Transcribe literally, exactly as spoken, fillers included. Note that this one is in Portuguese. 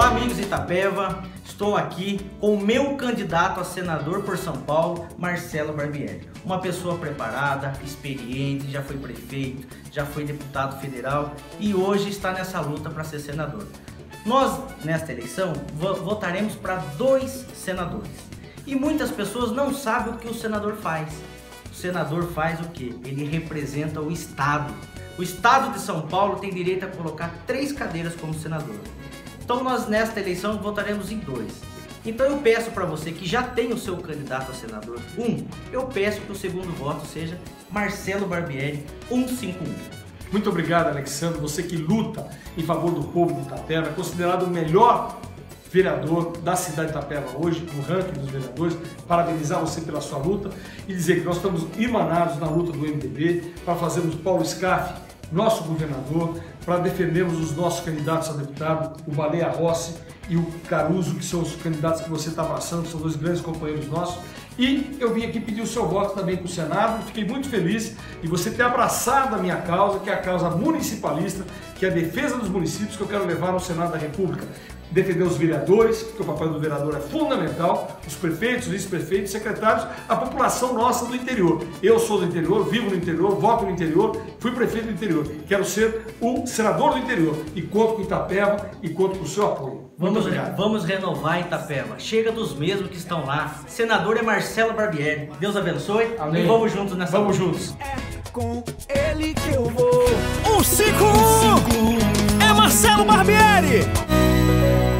Olá, amigos de Itapeva, estou aqui com o meu candidato a senador por São Paulo, Marcelo Barbieri. Uma pessoa preparada, experiente, já foi prefeito, já foi deputado federal e hoje está nessa luta para ser senador. Nós, nesta eleição, votaremos para dois senadores. E muitas pessoas não sabem o que o senador faz. O senador faz o quê? Ele representa o Estado. O Estado de São Paulo tem direito a colocar três cadeiras como senador. Então nós nesta eleição votaremos em dois. Então eu peço para você que já tem o seu candidato a senador, um, eu peço que o segundo voto seja Marcelo Barbieri, cento e cinquenta e um. Muito obrigado, Alexandre, você que luta em favor do povo de Itapeva, considerado o melhor vereador da cidade de Itapeva hoje, no ranking dos vereadores. Parabenizar você pela sua luta e dizer que nós estamos irmanados na luta do M D B para fazermos Paulo Scaff nosso governador, para defendermos os nossos candidatos a deputado, o Baleia Rossi e o Caruso, que são os candidatos que você está abraçando, que são dois grandes companheiros nossos. E eu vim aqui pedir o seu voto também para o Senado, fiquei muito feliz de você ter abraçado a minha causa, que é a causa municipalista, que é a defesa dos municípios, que eu quero levar no Senado da República. Defender os vereadores, porque o papel do vereador é fundamental, os prefeitos, vice-prefeitos, secretários, a população nossa do interior. Eu sou do interior, vivo no interior, voto no interior, fui prefeito do interior. Quero ser o senador do interior e conto com Itapeva e conto com o seu apoio. Vamos, vamos renovar Itapeva. Chega dos mesmos que estão lá. Senador é Marcelo Barbieri. Deus abençoe. Amém. E vamos juntos nessa Vamos luta. juntos. É com ele que eu vou. um cinco um é Marcelo Barbieri.